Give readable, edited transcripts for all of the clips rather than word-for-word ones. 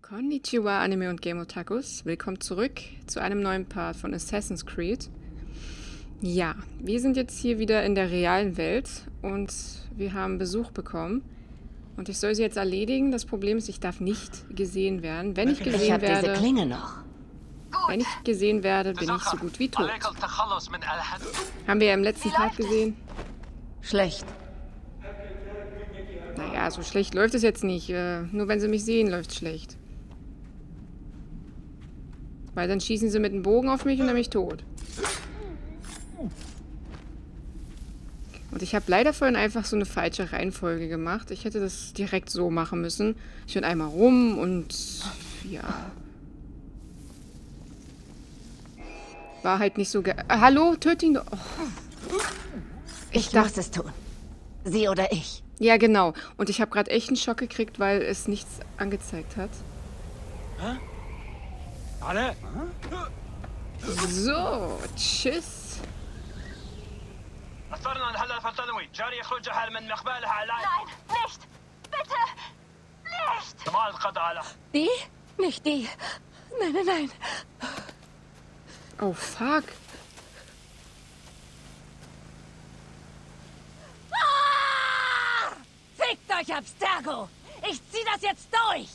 Konnichiwa, Anime und Game Otakus. Willkommen zurück zu einem neuen Part von Assassin's Creed. Ja, wir sind jetzt hier wieder in der realen Welt und wir haben Besuch bekommen. Und ich soll sie jetzt erledigen. Das Problem ist, ich darf nicht gesehen werden. Wenn ich Ich gesehen habe diese werde, Klinge noch. bin ich so gut wie tot. Haben wir ja im letzten Part gesehen. Schlecht. Naja, so schlecht läuft es jetzt nicht. Nur wenn sie mich sehen, läuft es schlecht. Weil dann schießen sie mit dem Bogen auf mich und dann bin ich tot. Und ich habe leider vorhin einfach so eine falsche Reihenfolge gemacht. Ich hätte das direkt so machen müssen. Ich bin einmal rum und ja. War halt nicht so hallo, töte ihn doch. Oh. Ich muss es tun. Sie oder ich. Ja, genau. Und ich habe gerade echt einen Schock gekriegt, weil es nichts angezeigt hat. So, tschüss. Nein, nicht! Bitte! Nicht! Die? Nicht die. Nein, nein, nein. Oh, fuck. Fickt euch, Abstergo! Ich zieh das jetzt durch!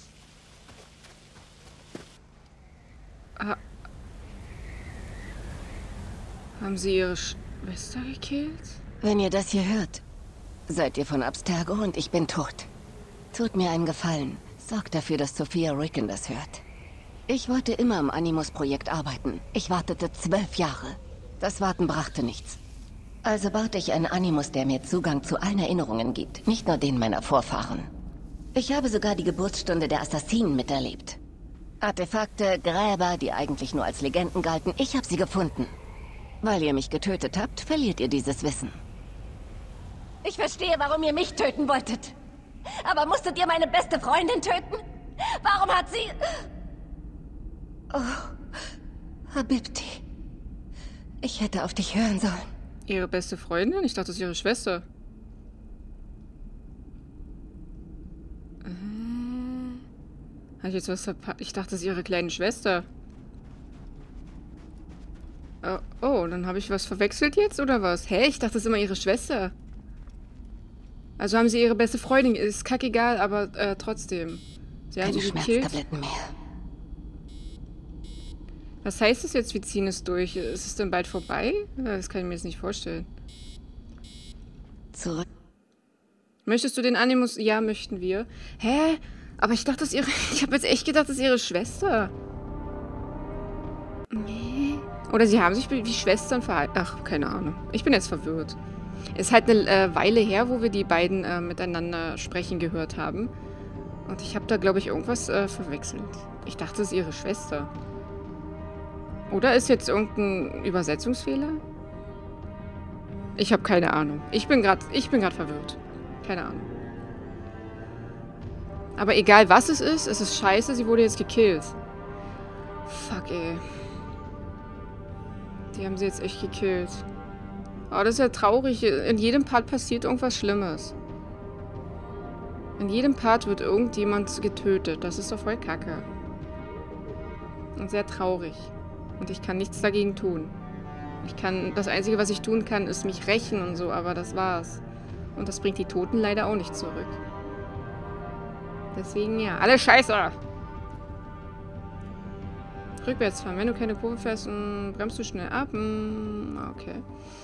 Haben sie ihre Schwester gekillt? Wenn ihr das hier hört, seid ihr von Abstergo und ich bin tot. Tut mir einen Gefallen. Sorgt dafür, dass Sophia Ricken das hört. Ich wollte immer am Animus-Projekt arbeiten. Ich wartete 12 Jahre. Das Warten brachte nichts. Also baute ich einen Animus, der mir Zugang zu allen Erinnerungen gibt. Nicht nur den meiner Vorfahren. Ich habe sogar die Geburtsstunde der Assassinen miterlebt. Artefakte, Gräber, die eigentlich nur als Legenden galten. Ich habe sie gefunden. Weil ihr mich getötet habt, verliert ihr dieses Wissen. Ich verstehe, warum ihr mich töten wolltet. Aber musstet ihr meine beste Freundin töten? Warum hat sie... Oh, Habibti. Ich hätte auf dich hören sollen. Ihre beste Freundin? Ich dachte, das ist ihre Schwester. Habe ich jetzt was verpasst? Ich dachte, das ist ihre kleine Schwester. Oh, dann habe ich was verwechselt jetzt, oder was? Hä? Ich dachte, das ist immer ihre Schwester. Also haben sie ihre beste Freundin. Ist kackegal, aber trotzdem. Sie haben Keine sie gekillt. Schmerztabletten mehr. Was heißt das jetzt, wir ziehen es durch? Ist es denn bald vorbei? Das kann ich mir jetzt nicht vorstellen. Zurück. Möchtest du den Animus? Ja, möchten wir. Hä? Aber ich dachte, das ist ihre... Ich habe jetzt echt gedacht, das ist ihre Schwester. Nee. Oder sie haben sich wie Schwestern verhalten. Ach, keine Ahnung. Ich bin jetzt verwirrt. Ist halt eine Weile her, wo wir die beiden miteinander sprechen gehört haben. Und ich habe da, glaube ich, irgendwas verwechselt. Ich dachte, das ist ihre Schwester. Oder ist jetzt irgendein Übersetzungsfehler? Ich habe keine Ahnung. Ich bin gerade verwirrt. Keine Ahnung. Aber egal was es ist scheiße, sie wurde jetzt gekillt. Fuck, ey. Die haben sie jetzt echt gekillt. Oh, das ist ja traurig. In jedem Part passiert irgendwas Schlimmes. In jedem Part wird irgendjemand getötet. Das ist doch voll kacke. Und sehr traurig. Und ich kann nichts dagegen tun. Das Einzige, was ich tun kann, ist mich rächen und so, aber das war's. Und das bringt die Toten leider auch nicht zurück. Deswegen, ja. Alles scheiße! Rückwärts fahren. Wenn du keine Kurve fährst, bremst du schnell ab. Okay.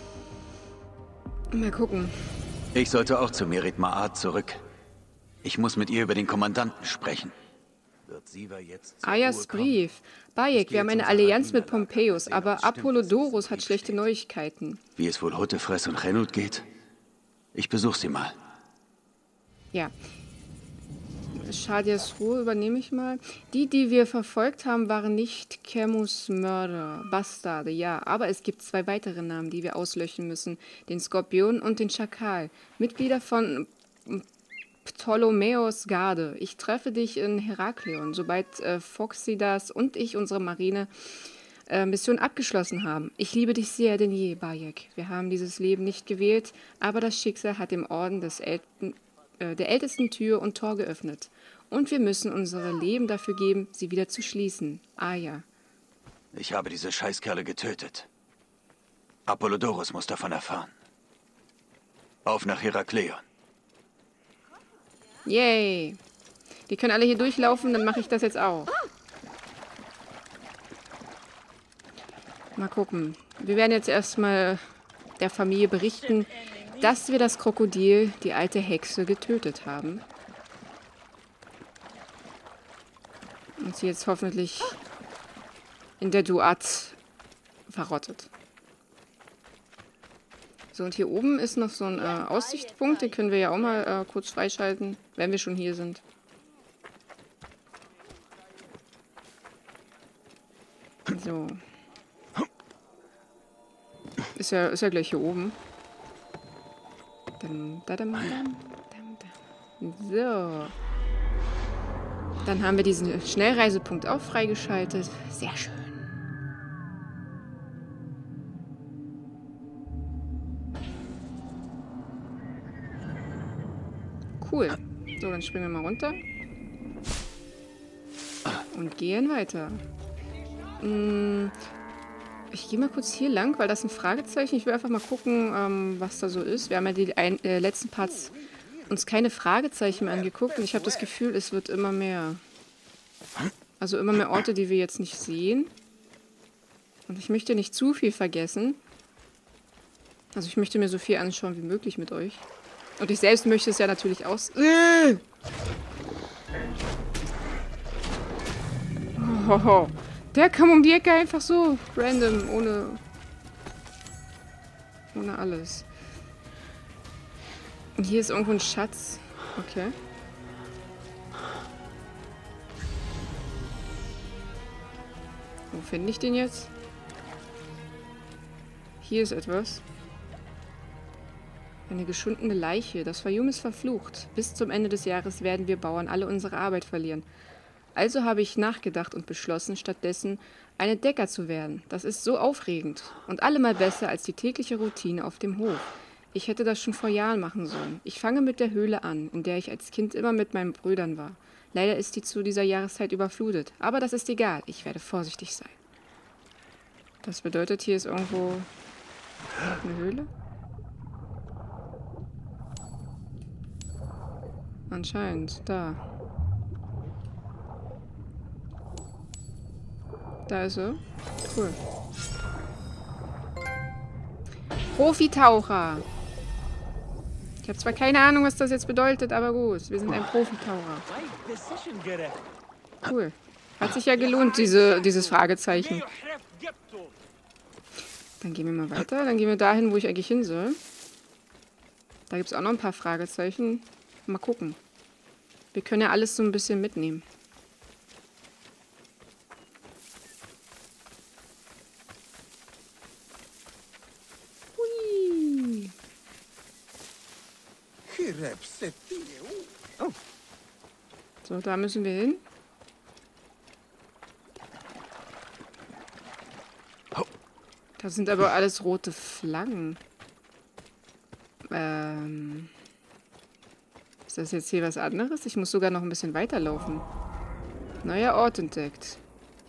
Mal gucken. Ich sollte auch zu Merit Ma'at zurück. Ich muss mit ihr über den Kommandanten sprechen. Wird Siva jetzt zur Ayas Ruhe kommen? Brief. Bayek, wir haben eine Allianz mit Pompeius, aber Apollodorus hat schlechte Neuigkeiten. Wie es wohl Hutefress und Renut geht? Ich besuche sie mal. Ja. Shadias Ruhe übernehme ich mal. Die wir verfolgt haben, waren nicht Camus Mörder. Bastarde, ja. Aber es gibt 2 weitere Namen, die wir auslöschen müssen. Den Skorpion und den Schakal. Mitglieder von Ptolemäus Garde. Ich treffe dich in Heraklion, sobald Phoxidas und ich unsere Marine-Mission abgeschlossen haben. Ich liebe dich sehr denn je, Bayek. Wir haben dieses Leben nicht gewählt, aber das Schicksal hat dem Orden der ältesten Tür und Tor geöffnet. Und wir müssen unsere Leben dafür geben, sie wieder zu schließen. Ah ja. Ich habe diese Scheißkerle getötet. Apollodorus muss davon erfahren. Auf nach Herakleion. Yay. Die können alle hier durchlaufen, dann mache ich das jetzt auch. Mal gucken. Wir werden jetzt erstmal der Familie berichten, dass wir das Krokodil, die alte Hexe, getötet haben. Und sie jetzt hoffentlich in der Duat verrottet. So, und hier oben ist noch so ein Aussichtspunkt. Den können wir ja auch mal kurz freischalten, wenn wir schon hier sind. So. Ist ja gleich hier oben. So. Dann haben wir diesen Schnellreisepunkt auch freigeschaltet. Sehr schön. Cool. So, dann springen wir mal runter. Und gehen weiter. Ich gehe mal kurz hier lang, weil das ein Fragezeichen. Ich will einfach mal gucken, was da so ist. Wir haben ja die letzten Parts uns keine Fragezeichen mehr angeguckt. Und ich habe das Gefühl, es wird immer mehr. Also immer mehr Orte, die wir jetzt nicht sehen. Und ich möchte nicht zu viel vergessen. Also ich möchte mir so viel anschauen wie möglich mit euch. Und ich selbst möchte es ja natürlich aus... Oh, der kam um die Ecke einfach so random, ohne alles. Und hier ist irgendwo ein Schatz. Okay. Wo finde ich den jetzt? Hier ist etwas. Eine geschundene Leiche. Das Fayum ist verflucht. Bis zum Ende des Jahres werden wir Bauern alle unsere Arbeit verlieren. Also habe ich nachgedacht und beschlossen, stattdessen eine Decker zu werden. Das ist so aufregend und allemal besser als die tägliche Routine auf dem Hof. Ich hätte das schon vor Jahren machen sollen. Ich fange mit der Höhle an, in der ich als Kind immer mit meinen Brüdern war. Leider ist die zu dieser Jahreszeit überflutet, aber das ist egal. Ich werde vorsichtig sein. Das bedeutet, hier ist irgendwo eine Höhle? Anscheinend, da. Da ist er. Cool. Profitaucher. Ich habe zwar keine Ahnung, was das jetzt bedeutet, aber gut. Wir sind ein Profitaucher. Cool. Hat sich ja gelohnt, dieses Fragezeichen. Dann gehen wir mal weiter. Dann gehen wir dahin, wo ich eigentlich hin soll. Da gibt es auch noch ein paar Fragezeichen. Mal gucken. Wir können ja alles so ein bisschen mitnehmen. Hui. Oh. So, da müssen wir hin. Das sind aber alles rote Flaggen. Ist das jetzt hier was anderes? Ich muss sogar noch ein bisschen weiterlaufen. Neuer Ort entdeckt.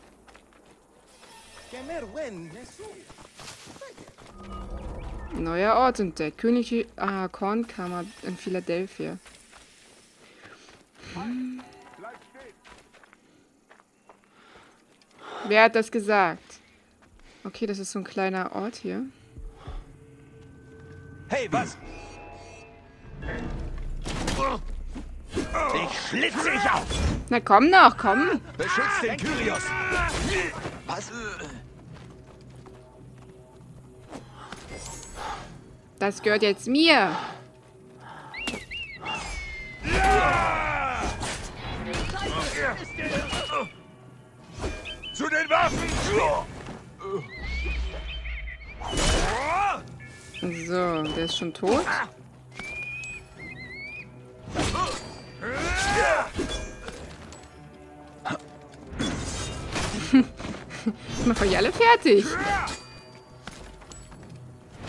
Neuer Ort entdeckt. Königliche Kornkammer in Philadelphia. Wer hat das gesagt? Okay, das ist so ein kleiner Ort hier. Hey, was? Ich schlitze dich auf! Na komm doch, komm! Beschützt den Kyrios! Was? Das gehört jetzt mir! Zu den Waffen! So, der ist schon tot. Ich mach euch alle fertig.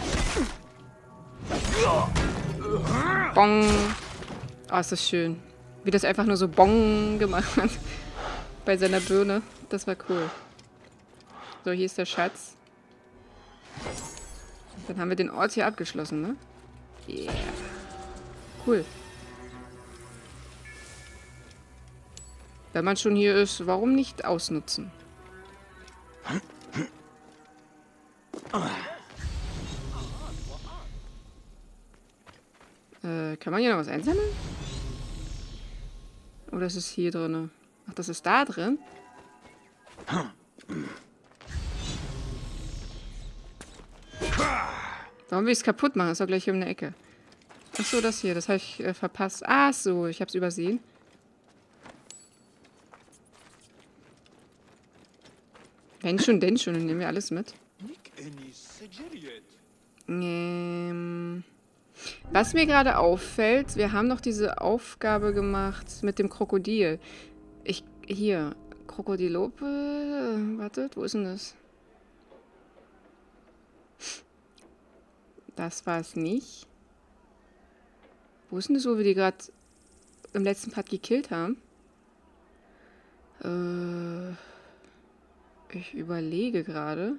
Bong. Oh, ist das schön. Wie das einfach nur so Bong gemacht hat. Bei seiner Birne. Das war cool. So, hier ist der Schatz. Dann haben wir den Ort hier abgeschlossen, ne? Yeah. Cool. Wenn man schon hier ist, warum nicht ausnutzen? Kann man hier noch was einsammeln? Oder ist es hier drin? Ach, das ist da drin? Warum will ich es kaputt machen? Ist doch gleich hier um eine Ecke. Ach so, das hier. Das habe ich verpasst. Ach so, ich habe es übersehen. Wenn schon, denn schon. Dann nehmen wir alles mit. Was mir gerade auffällt, wir haben noch diese Aufgabe gemacht mit dem Krokodil. Hier. Krokodilope. Wartet, wo ist denn das? Das war es nicht. Wo ist denn das, wo wir die gerade im letzten Part gekillt haben? Ich überlege gerade.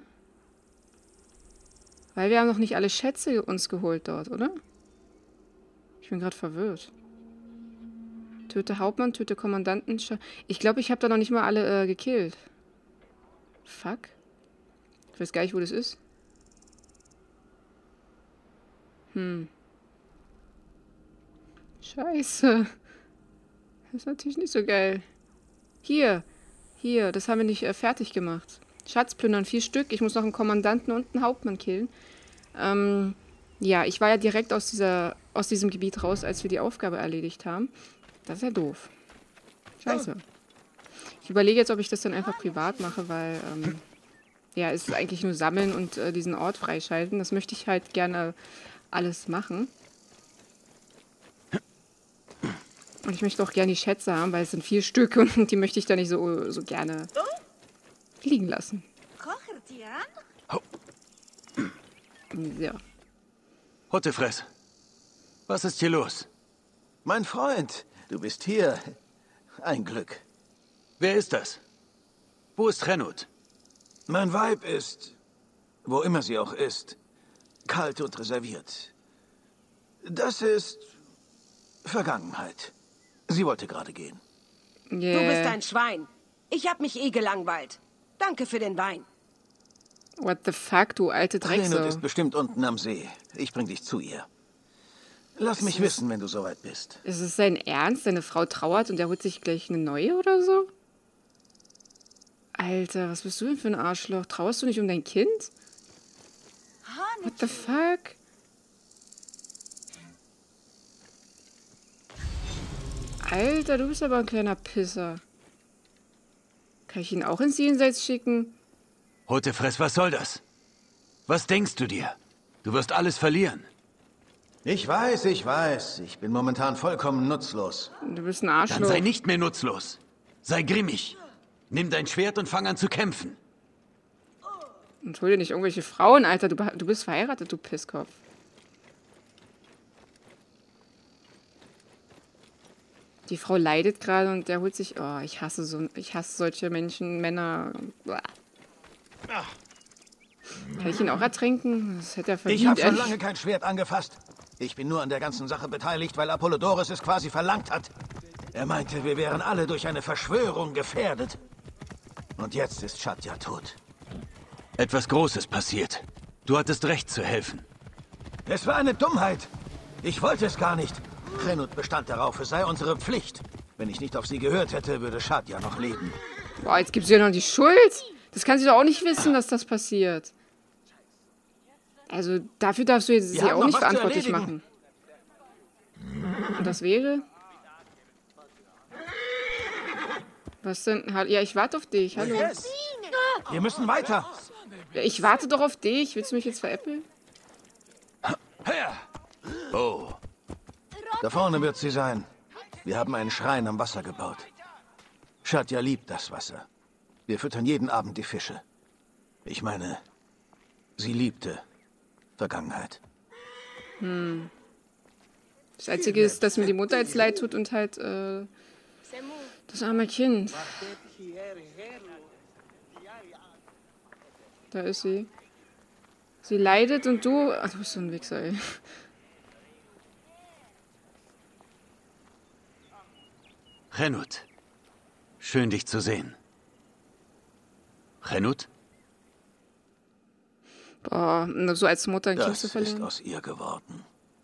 Weil wir haben noch nicht alle Schätze uns geholt dort, oder? Ich bin gerade verwirrt. Töte Hauptmann, töte Kommandanten. Ich glaube, ich habe da noch nicht mal alle gekillt. Fuck. Ich weiß gar nicht, wo das ist. Scheiße. Das ist natürlich nicht so geil. Hier, das haben wir nicht fertig gemacht. Schatz plündern, 4 Stück. Ich muss noch einen Kommandanten und einen Hauptmann killen. Ja, ich war ja direkt aus diesem Gebiet raus, als wir die Aufgabe erledigt haben. Das ist ja doof. Scheiße. Ich überlege jetzt, ob ich das dann einfach privat mache, weil, ja, es ist eigentlich nur sammeln und diesen Ort freischalten. Das möchte ich halt gerne alles machen. Und ich möchte auch gerne die Schätze haben, weil es sind 4 Stück und die möchte ich da nicht so gerne liegen lassen. Ja. Huttefress, was ist hier los? Mein Freund, du bist hier. Ein Glück. Wer ist das? Wo ist Renut? Mein Weib ist, wo immer sie auch ist, kalt und reserviert. Das ist Vergangenheit. Sie wollte gerade gehen. Yeah. Du bist ein Schwein. Ich hab mich eh gelangweilt. Danke für den Wein. What the fuck, du alte Renut Drecksau. ist bestimmt unten am See. Ich bring dich zu ihr. Lass mich wissen, wenn du soweit bist. Ist es sein Ernst? Seine Frau trauert und er holt sich gleich eine neue oder so? Alter, was bist du denn für ein Arschloch? Trauerst du nicht um dein Kind? What the fuck? Alter, du bist aber ein kleiner Pisser. Kann ich ihn auch ins Jenseits schicken? Huttefress, was soll das? Was denkst du dir? Du wirst alles verlieren. Ich weiß. Ich bin momentan vollkommen nutzlos. Du bist ein Dann Arschloch. sei nicht mehr nutzlos. Sei grimmig. Nimm dein Schwert und fang an zu kämpfen. Und hol dir nicht irgendwelche Frauen, Alter. Du bist verheiratet, du Pisskopf. Die Frau leidet gerade und der holt sich... Oh, ich hasse solche Menschen, Männer. Uah. Kann ich ihn auch ertränken? Das hätte er verdient. Ich habe schon ehrlich. lange kein Schwert angefasst. Ich bin nur an der ganzen Sache beteiligt, weil Apollodorus es quasi verlangt hat. Er meinte, wir wären alle durch eine Verschwörung gefährdet. Und jetzt ist Shadja tot. Etwas Großes passiert. Du hattest recht zu helfen. Es war eine Dummheit. Ich wollte es gar nicht. Renut bestand darauf, es sei unsere Pflicht. Wenn ich nicht auf sie gehört hätte, würde Shadja noch leben. Boah, jetzt gibt's ja noch die Schuld. Das kann sie doch auch nicht wissen, dass das passiert. Also dafür darfst du jetzt sie haben auch noch nicht was zu verantwortlich machen. erledigen. Und das wäre? Was denn? Ja, ich warte auf dich. Hallo. Wir müssen weiter. Ja, ich warte doch auf dich. Willst du mich jetzt veräppeln? Oh, Da vorne wird sie sein. Wir haben einen Schrein am Wasser gebaut. Shadja liebt das Wasser. Wir füttern jeden Abend die Fische. Ich meine, sie liebte Vergangenheit. Das Einzige ist, dass mir die Mutter jetzt leid tut und halt das arme Kind. Da ist sie. Sie leidet und du... Ach, du bist so ein Wichser, ey. Renut. Schön, dich zu sehen. Renut? Boah, nur so als Mutter ein Kind zu Das ist verlieren. aus ihr geworden.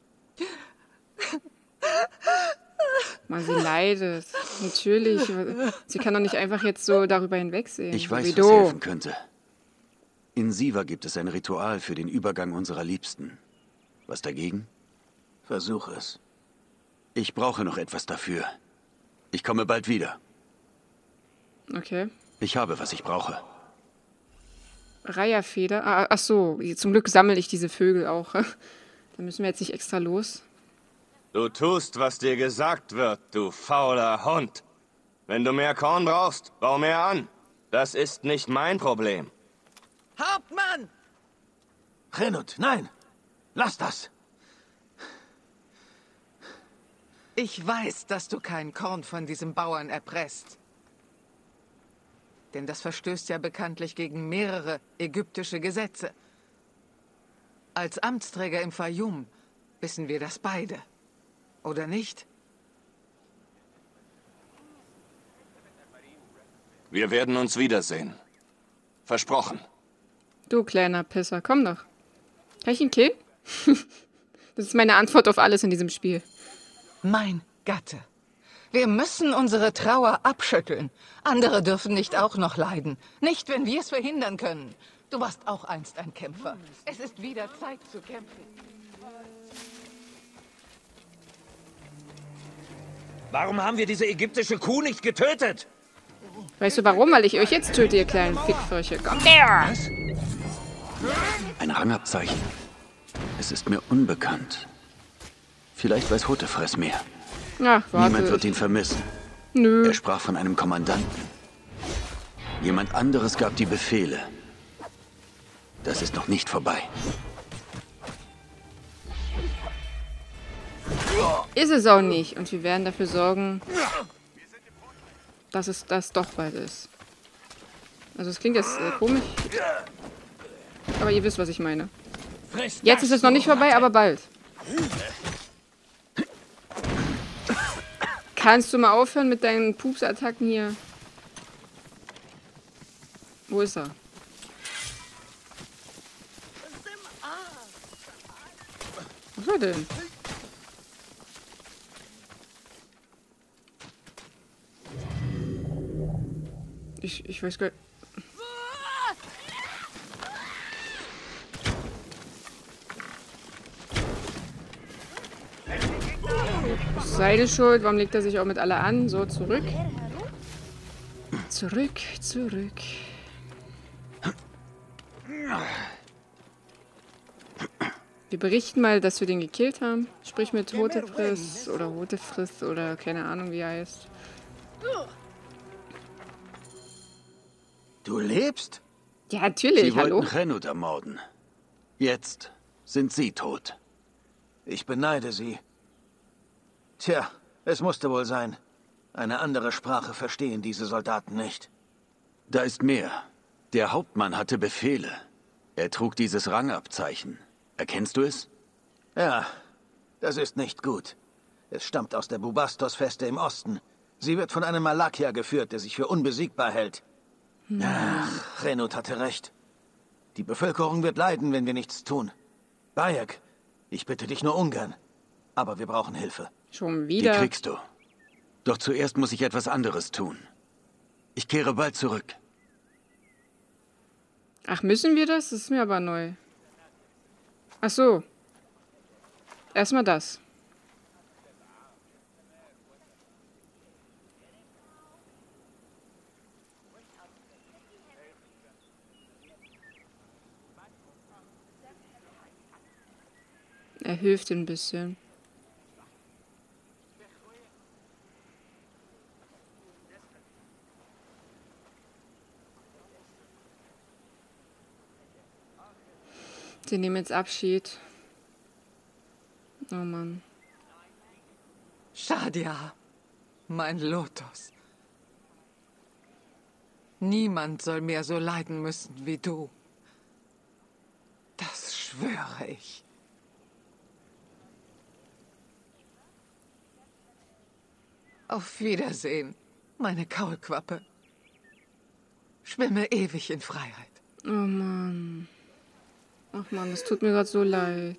Man, sie leidet. Natürlich. Sie kann doch nicht einfach jetzt so darüber hinwegsehen. Ich so weiß, wie was du. helfen könnte. In Siva gibt es ein Ritual für den Übergang unserer Liebsten. Was dagegen? Versuch es. Ich brauche noch etwas dafür. Ich komme bald wieder. Okay. Ich habe, was ich brauche. Reiherfeder. Ach so, zum Glück sammle ich diese Vögel auch. Da müssen wir jetzt nicht extra los. Du tust, was dir gesagt wird, du fauler Hund. Wenn du mehr Korn brauchst, bau mehr an. Das ist nicht mein Problem. Hauptmann! Renut, nein! Lass das! Ich weiß, dass du kein Korn von diesem Bauern erpresst. Denn das verstößt ja bekanntlich gegen mehrere ägyptische Gesetze. Als Amtsträger im Fayum wissen wir das beide. Oder nicht? Wir werden uns wiedersehen. Versprochen. Du kleiner Pisser, komm doch. Kann ich ihn killen? Das ist meine Antwort auf alles in diesem Spiel. Mein Gatte. Wir müssen unsere Trauer abschütteln. Andere dürfen nicht auch noch leiden. Nicht, wenn wir es verhindern können. Du warst auch einst ein Kämpfer. Es ist wieder Zeit zu kämpfen. Warum haben wir diese ägyptische Kuh nicht getötet? Weißt du warum? Weil ich euch jetzt töte, ihr kleinen Fickfrösche. Kommt her! Ein Rangabzeichen. Es ist mir unbekannt. Vielleicht weiß Hotefress mehr. Ach, warte. Niemand wird ihn vermissen. Nö. Er sprach von einem Kommandanten. Jemand anderes gab die Befehle. Das ist noch nicht vorbei. Ist es auch nicht. Und wir werden dafür sorgen, dass es das doch bald ist. Also es klingt jetzt komisch. Aber ihr wisst, was ich meine. Jetzt ist es noch nicht vorbei, aber bald. Kannst du mal aufhören mit deinen Pupsattacken hier? Wo ist er? Was war denn? Ich weiß gar nicht. Seide schuld, warum legt er sich auch mit alle an? So, zurück. Zurück, zurück. Wir berichten mal, dass wir den gekillt haben. Sprich mit Hotefress oder keine Ahnung, wie er heißt. Du lebst? Ja, natürlich, Sie hallo. wollten Renut ermorden. Jetzt sind Sie tot. Ich beneide sie. Tja, es musste wohl sein. Eine andere Sprache verstehen diese Soldaten nicht. Da ist mehr. Der Hauptmann hatte Befehle. Er trug dieses Rangabzeichen. Erkennst du es? Ja, das ist nicht gut. Es stammt aus der Bubastos-Feste im Osten. Sie wird von einem Malakia geführt, der sich für unbesiegbar hält. Ach, Renut hatte recht. Die Bevölkerung wird leiden, wenn wir nichts tun. Bayek, ich bitte dich nur ungern. Aber wir brauchen Hilfe. Schon Die wieder. kriegst du. Doch zuerst muss ich etwas anderes tun. Ich kehre bald zurück. Ach, müssen wir das? Das ist mir aber neu. Ach so. Erstmal das. Er hilft ein bisschen. Sie nehmen jetzt Abschied. Oh Mann. Shadia, mein Lotus. Niemand soll mehr so leiden müssen wie du. Das schwöre ich. Auf Wiedersehen, meine Kaulquappe. Schwimme ewig in Freiheit. Oh Mann. Ach Mann, das tut mir gerade so leid.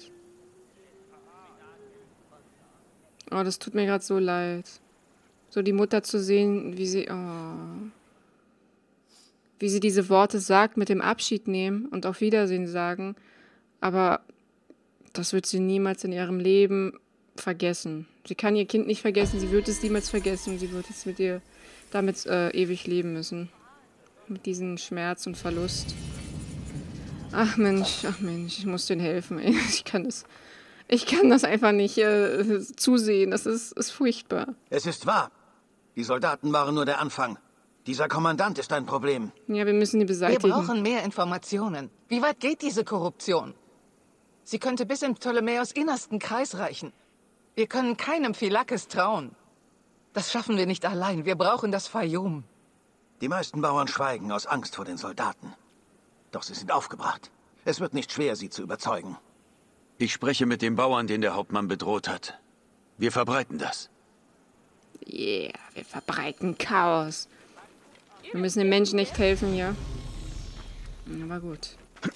Oh, das tut mir gerade so leid. So die Mutter zu sehen, wie sie... Oh. Wie sie diese Worte sagt mit dem Abschied nehmen und auf Wiedersehen sagen. Aber das wird sie niemals in ihrem Leben vergessen. Sie kann ihr Kind nicht vergessen, sie wird es niemals vergessen. Sie wird jetzt mit ihr damit ewig leben müssen. Mit diesem Schmerz und Verlust. Ach Mensch, ich muss denen helfen. Ey. Ich kann das einfach nicht zusehen. Das ist furchtbar. Es ist wahr. Die Soldaten waren nur der Anfang. Dieser Kommandant ist ein Problem. Ja, wir müssen die beseitigen. Wir brauchen mehr Informationen. Wie weit geht diese Korruption? Sie könnte bis in Ptolemäus innersten Kreis reichen. Wir können keinem Phylakes trauen. Das schaffen wir nicht allein. Wir brauchen das Fayum. Die meisten Bauern schweigen aus Angst vor den Soldaten. Doch sie sind aufgebracht. Es wird nicht schwer, sie zu überzeugen. Ich spreche mit dem Bauern, den der Hauptmann bedroht hat. Wir verbreiten das. Yeah, wir verbreiten Chaos. Wir müssen den Menschen echt helfen, ja. Aber gut.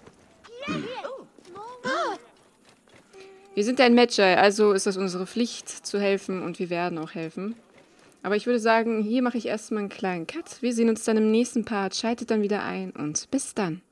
Wir sind ein Magi, also ist das unsere Pflicht zu helfen und wir werden auch helfen. Aber ich würde sagen, hier mache ich erstmal einen kleinen Cut. Wir sehen uns dann im nächsten Part. Schaltet dann wieder ein und bis dann.